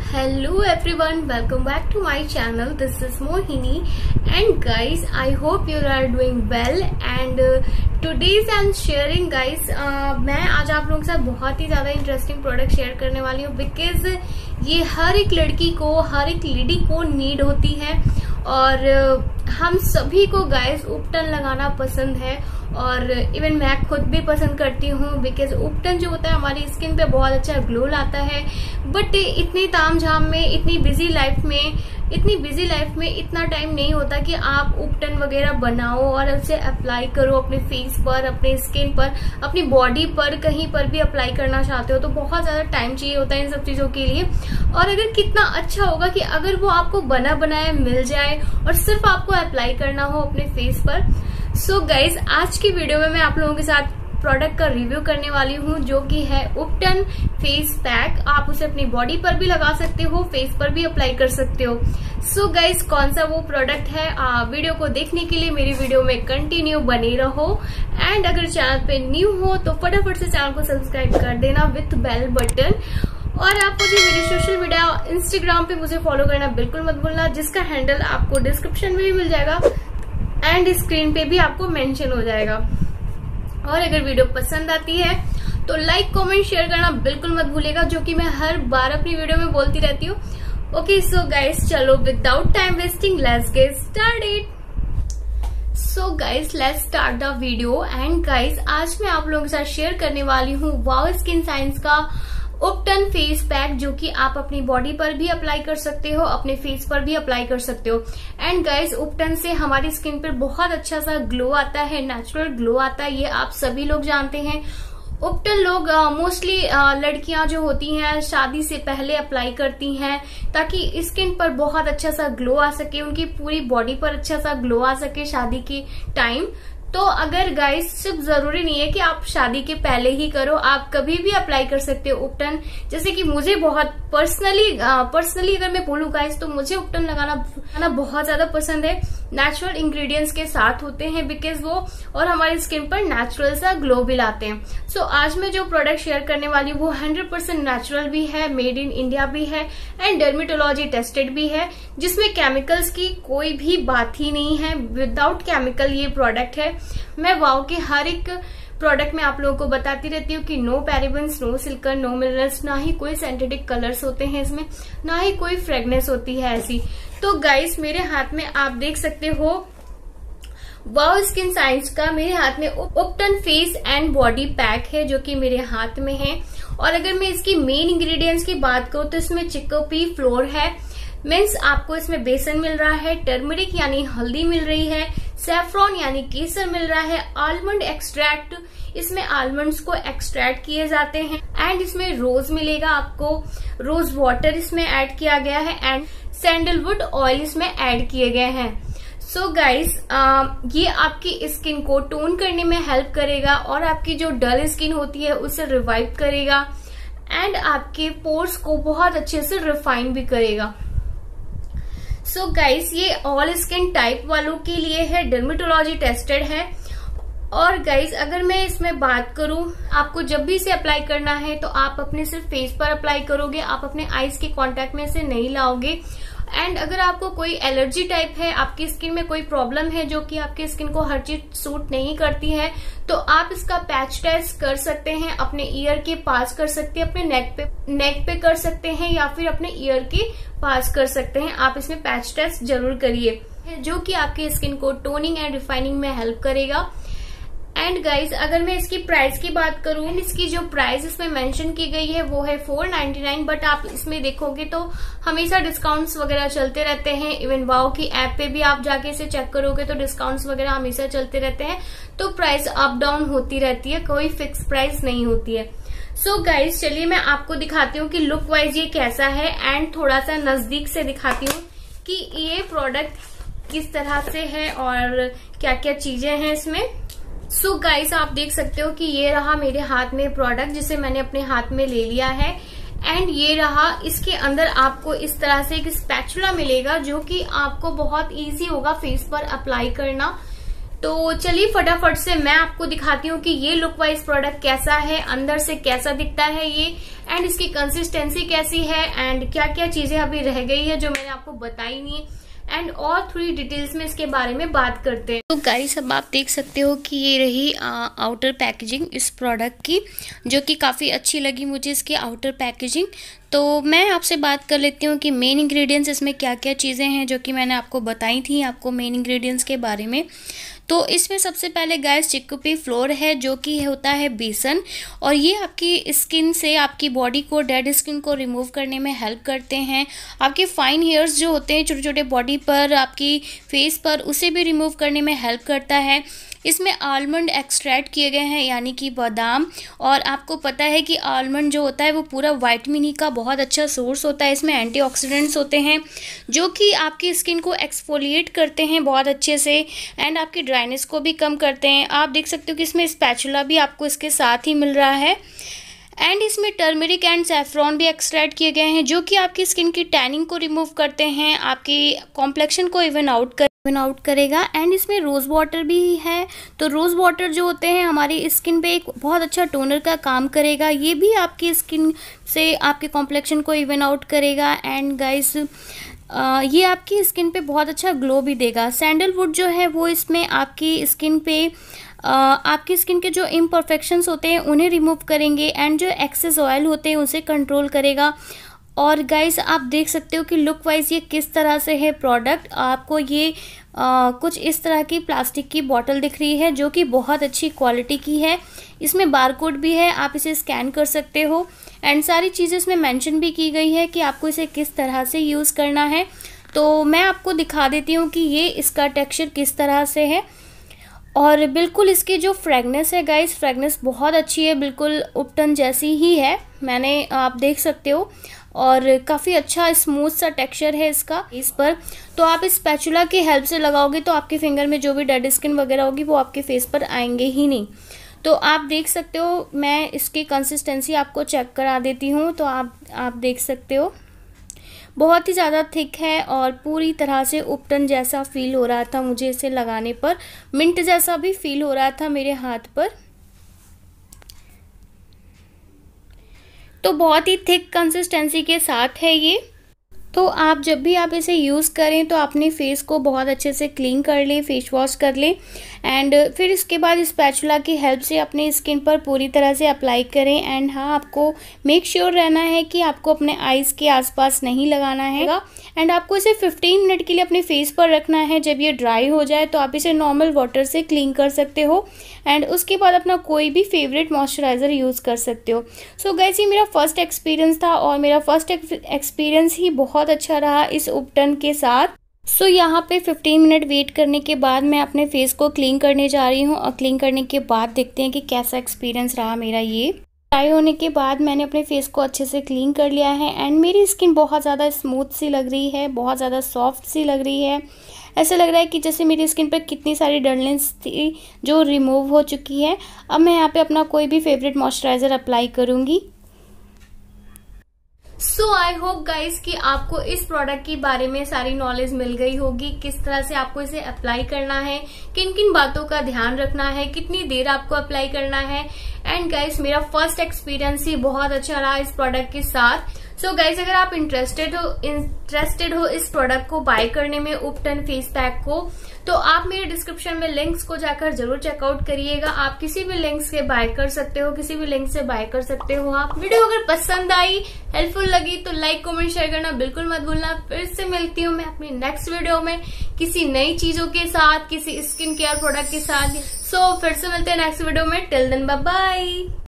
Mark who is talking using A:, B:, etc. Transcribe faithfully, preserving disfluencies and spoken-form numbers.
A: Hello everyone, welcome back to my channel. This is Mohini and guys, I hope you are doing well and uh, today's I'm sharing guys uh, मैं आज आप लोगों के साथ बहुत ही ज्यादा interesting product share करने वाली हूँ बिकॉज ये हर एक लड़की को, हर एक लेडी को नीड होती है और uh, हम सभी को गाइस उपटन लगाना पसंद है और इवन मैं खुद भी पसंद करती हूँ बिकॉज उपटन जो होता है हमारी स्किन पे बहुत अच्छा ग्लो लाता है। बट इतनी तामझाम में, इतनी बिजी लाइफ में इतनी बिजी लाइफ में इतना टाइम नहीं होता कि आप उपटन वगैरह बनाओ और उसे अप्लाई करो अपने फेस पर, अपने स्किन पर, अपनी बॉडी पर, कहीं पर भी अप्लाई करना चाहते हो तो बहुत ज्यादा टाइम चाहिए होता है इन सब चीजों के लिए। और अगर कितना अच्छा होगा कि अगर वो आपको बना बनाया मिल जाए और सिर्फ आपको अप्लाई करना हो अपने फेस पर। सो so गाइज, आज की वीडियो में मैं आप लोगों के साथ प्रोडक्ट का रिव्यू करने वाली हूँ जो कि है उपटन फेस पैक। आप उसे अपनी बॉडी पर भी लगा सकते हो, फेस पर भी अप्लाई कर सकते हो। सो so गाइज, कौन सा वो प्रोडक्ट है आ, वीडियो को देखने के लिए मेरी वीडियो में कंटिन्यू बने रहो। एंड अगर चैनल पे न्यू हो तो फटाफट से चैनल को सब्सक्राइब कर देना विथ बेल बटन। और आप मुझे मेरी सोशल मीडिया इंस्टाग्राम पे मुझे फॉलो करना बिल्कुल मत भूलना, जिसका हैंडल आपको डिस्क्रिप्शन में भी मिल जाएगा एंड स्क्रीन पे भी आपको मेंशन हो जाएगा। और अगर वीडियो पसंद आती है तो लाइक, कमेंट, शेयर करना बिल्कुल मत भूलिएगा, जो कि मैं हर बार अपनी वीडियो में बोलती रहती हूँ। ओके सो गाइस, चलो without time wasting let's get started. So guys, let's start the video. And guys, आज मैं आप लोगों के साथ शेयर करने वाली हूँ वाव स्किन साइंस का उपटन फेस पैक, जो कि आप अपनी बॉडी पर भी अप्लाई कर सकते हो, अपने फेस पर भी अप्लाई कर सकते हो। एंड गाइस, उपटन से हमारी स्किन पर बहुत अच्छा सा ग्लो आता है, नेचुरल ग्लो आता है, ये आप सभी लोग जानते हैं। उपटन लोग मोस्टली लड़कियां जो होती हैं शादी से पहले अप्लाई करती हैं ताकि स्किन पर बहुत अच्छा सा ग्लो आ सके, उनकी पूरी बॉडी पर अच्छा सा ग्लो आ सके शादी के टाइम। तो अगर गाइस, सिर्फ जरूरी नहीं है कि आप शादी के पहले ही करो, आप कभी भी अप्लाई कर सकते हो उपटन। जैसे कि मुझे बहुत पर्सनली पर्सनली अगर मैं बोलूँ गाइस तो मुझे उपटन लगाना लगाना बहुत ज्यादा पसंद है। नेचुरल इंग्रेडिएंट्स के साथ होते हैं बिकॉज वो और हमारी स्किन पर नेचुरल सा ग्लो भी लाते हैं। सो so, आज मैं जो प्रोडक्ट शेयर करने वाली हूँ वो हंड्रेड परसेंट नेचुरल भी है, मेड इन इंडिया भी है एंड डर्मेटोलॉजी टेस्टेड भी है, जिसमें केमिकल्स की कोई भी बात ही नहीं है। विदाउट केमिकल ये प्रोडक्ट है। मैं वाव के हर एक प्रोडक्ट में आप लोगों को बताती रहती हूँ कि no parabens, no silicone, no minerals, ना ही कोई सिंथेटिक कलर्स होते हैं इसमें, ना ही कोई फ्रेगनेंस होती है ऐसी। तो गाइस, मेरे हाथ में आप देख सकते हो वाव स्किन साइंस का मेरे हाथ में ubtan face and body pack है जो कि मेरे हाथ में है। और अगर मैं इसकी मेन इंग्रेडिएंट्स की बात करूँ तो इसमें चिकोपी फ्लोर है, मीन्स आपको इसमें बेसन मिल रहा है, टर्मरिक यानी हल्दी मिल रही है, सैफ्रॉन यानी केसर मिल रहा है, आलमंड एक्सट्रैक्ट, इसमें आलमंड्स को एक्सट्रैक्ट किए जाते हैं एंड इसमें रोज मिलेगा आपको, रोज वाटर इसमें ऐड किया गया है एंड सैंडलवुड ऑयल इसमें ऐड किए गए हैं। सो so गाइस, ये आपकी स्किन को टोन करने में हेल्प करेगा और आपकी जो डल स्किन होती है उसे रिवाइव करेगा एंड आपके पोर्स को बहुत अच्छे से रिफाइन भी करेगा। सो so गाइस, ये ऑल स्किन टाइप वालों के लिए है, डर्मेटोलॉजी टेस्टेड है। और गाइस, अगर मैं इसमें बात करूं, आपको जब भी इसे अप्लाई करना है तो आप अपने सिर्फ फेस पर अप्लाई करोगे, आप अपने आईज के कांटेक्ट में इसे नहीं लाओगे। एंड अगर आपको कोई एलर्जी टाइप है, आपकी स्किन में कोई प्रॉब्लम है जो कि आपकी स्किन को हर चीज सूट नहीं करती है, तो आप इसका पैच टेस्ट कर सकते हैं, अपने ईयर के पास कर सकते हैं, अपने नेक पे नेक पे कर सकते हैं या फिर अपने ईयर के पास कर सकते हैं। आप इसमें पैच टेस्ट जरूर करिए, जो कि आपकी स्किन को टोनिंग एंड रिफाइनिंग में हेल्प करेगा। एंड गाइज, अगर मैं इसकी प्राइस की बात करूं, इसकी जो प्राइस इसमें मेंशन की गई है वो है फोर नाइन्टी नाइन, बट आप इसमें देखोगे तो हमेशा डिस्काउंट्स वगैरह चलते रहते हैं। इवन वाव की ऐप पे भी आप जाके इसे चेक करोगे तो डिस्काउंट्स वगैरह हमेशा चलते रहते हैं, तो प्राइस अप डाउन होती रहती है, कोई फिक्स प्राइस नहीं होती है। सो so गाइज, चलिए मैं आपको दिखाती हूँ कि लुक वाइज ये कैसा है एंड थोड़ा सा नजदीक से दिखाती हूँ कि ये प्रोडक्ट किस तरह से है और क्या क्या चीजें हैं इसमें। सो so गाइस, आप देख सकते हो कि ये रहा मेरे हाथ में प्रोडक्ट जिसे मैंने अपने हाथ में ले लिया है एंड ये रहा, इसके अंदर आपको इस तरह से एक स्पैचुला मिलेगा जो कि आपको बहुत इजी होगा फेस पर अप्लाई करना। तो चलिए फटाफट से मैं आपको दिखाती हूँ कि ये लुक वाइज प्रोडक्ट कैसा है, अंदर से कैसा दिखता है ये, एंड इसकी कंसिस्टेंसी कैसी है, एंड क्या क्या चीजें अभी रह गई है जो मैंने आपको बताई नहीं, एंड और थोड़ी डिटेल्स में इसके बारे में बात करते हैं। तो गाइस अब आप देख सकते हो कि ये रही आउटर पैकेजिंग इस प्रोडक्ट की, जो कि काफ़ी अच्छी लगी मुझे इसकी आउटर पैकेजिंग। तो मैं आपसे बात कर लेती हूँ कि मेन इंग्रेडिएंट्स इसमें क्या क्या चीज़ें हैं जो कि मैंने आपको बताई थी आपको मेन इंग्रेडिएंट्स के बारे में। तो इसमें सबसे पहले गाइस चिकपी फ्लोर है, जो कि होता है बेसन, और ये आपकी स्किन से आपकी बॉडी को, डेड स्किन को रिमूव करने में हेल्प करते हैं। आपके फाइन हेयर्स जो होते हैं छोटे छोटे बॉडी पर, आपकी फेस पर, उसे भी रिमूव करने में हेल्प करता है। इसमें आलमंड एक्सट्रैक्ट किए गए हैं, यानी कि बादाम, और आपको पता है कि आलमंड जो होता है वो पूरा विटामिन ई का बहुत अच्छा सोर्स होता है। इसमें एंटीऑक्सीडेंट्स होते हैं जो कि आपकी स्किन को एक्सफोलिएट करते हैं बहुत अच्छे से, एंड आपकी ड्राइनेस को भी कम करते हैं। आप देख सकते हो कि इसमें स्पैचुला भी आपको इसके साथ ही मिल रहा है, एंड इसमें टर्मरिक एंड सैफरॉन भी एक्सट्रैक्ट किए गए हैं, जो कि आपकी स्किन की टैनिंग को रिमूव करते हैं, आपकी कॉम्प्लेक्शन को इवन आउट कर इवन आउट करेगा। एंड इसमें रोज़ वाटर भी है। तो रोज़ वाटर जो होते हैं हमारी स्किन पे एक बहुत अच्छा टोनर का काम करेगा, ये भी आपकी स्किन से आपके कॉम्प्लेक्शन को इवन आउट करेगा। एंड गाइस ये आपकी स्किन पे बहुत अच्छा ग्लो भी देगा। सैंडलवुड जो है वो इसमें आपकी स्किन पे Uh, आपकी स्किन के जो इम्परफेक्शंस होते हैं उन्हें रिमूव करेंगे, एंड जो एक्सेस ऑयल होते हैं उसे कंट्रोल करेगा। और गाइस आप देख सकते हो कि लुक वाइज ये किस तरह से है प्रोडक्ट। आपको ये आ, कुछ इस तरह की प्लास्टिक की बोतल दिख रही है, जो कि बहुत अच्छी क्वालिटी की है। इसमें बारकोड भी है, आप इसे स्कैन कर सकते हो, एंड सारी चीज़ें इसमें मेंशन भी की गई है कि आपको इसे किस तरह से यूज़ करना है। तो मैं आपको दिखा देती हूँ कि ये इसका टेक्सचर किस तरह से है। और बिल्कुल इसकी जो फ्रेगनेंस है गाइस, फ्रेगनेंस बहुत अच्छी है, बिल्कुल उपटन जैसी ही है, मैंने आप देख सकते हो, और काफ़ी अच्छा स्मूथ सा टेक्सचर है इसका इस पर। तो आप इस स्पैचुला की हेल्प से लगाओगे तो आपके फिंगर में जो भी डेड स्किन वगैरह होगी वो आपके फेस पर आएंगे ही नहीं। तो आप देख सकते हो, मैं इसकी कंसिस्टेंसी आपको चेक करा देती हूँ। तो आप आप देख सकते हो बहुत ही ज़्यादा थिक है, और पूरी तरह से उपटन जैसा फील हो रहा था मुझे इसे लगाने पर, मिंट जैसा भी फील हो रहा था मेरे हाथ पर। तो बहुत ही थिक कंसिस्टेंसी के साथ है ये। तो आप जब भी आप इसे यूज़ करें तो अपने फेस को बहुत अच्छे से क्लीन कर लें, फेस वॉश कर लें, एंड फिर इसके बाद स्पैचुला की हेल्प से अपने स्किन पर पूरी तरह से अप्लाई करें। एंड हाँ, आपको मेक श्योर रहना है कि आपको अपने आईज़ के आसपास नहीं लगाना है, एंड आपको इसे फिफ्टीन मिनट के लिए अपने फेस पर रखना है। जब ये ड्राई हो जाए तो आप इसे नॉर्मल वाटर से क्लीन कर सकते हो, एंड उसके बाद अपना कोई भी फेवरेट मॉइस्चराइज़र यूज़ कर सकते हो। सो गाइस ये मेरा फर्स्ट एक्सपीरियंस था, और मेरा फर्स्ट एक्सपीरियंस ही बहुत अच्छा रहा इस उपटन के साथ। सो so, यहाँ पे फिफ्टीन मिनट वेट करने के बाद मैं अपने फेस को क्लीन करने जा रही हूँ, और क्लीन करने के बाद देखते हैं कि कैसा एक्सपीरियंस रहा मेरा। ये ड्राई होने के बाद मैंने अपने फेस को अच्छे से क्लीन कर लिया है, एंड मेरी स्किन बहुत ज़्यादा स्मूथ सी लग रही है, बहुत ज़्यादा सॉफ्ट सी लग रही है। ऐसा लग रहा है कि जैसे मेरी स्किन पर कितनी सारी डलनेस थी जो रिमूव हो चुकी है। अब मैं यहाँ पे अपना कोई भी फेवरेट मॉइस्चराइज़र अप्लाई करूँगी। सो आई होप गाइस कि आपको इस प्रोडक्ट के बारे में सारी नॉलेज मिल गई होगी, किस तरह से आपको इसे अप्लाई करना है, किन किन बातों का ध्यान रखना है, कितनी देर आपको अप्लाई करना है। एंड गाइस मेरा फर्स्ट एक्सपीरियंस ही बहुत अच्छा रहा इस प्रोडक्ट के साथ। सो so गाइस अगर आप इंटरेस्टेड हो इंटरेस्टेड हो इस प्रोडक्ट को बाय करने में, उपटन फेस पैक को, तो आप मेरे डिस्क्रिप्शन में लिंक्स को जाकर जरूर चेकआउट करिएगा। आप किसी भी लिंक से बाय कर सकते हो, किसी भी लिंक से बाय कर सकते हो आप। वीडियो अगर पसंद आई, हेल्पफुल लगी तो लाइक कमेंट शेयर करना बिल्कुल मत भूलना। फिर से मिलती हूँ मैं अपनी नेक्स्ट वीडियो में किसी नई चीजों के साथ, किसी स्किन केयर प्रोडक्ट के साथ। सो so, फिर से मिलते हैं नेक्स्ट वीडियो में। Till then bye bye.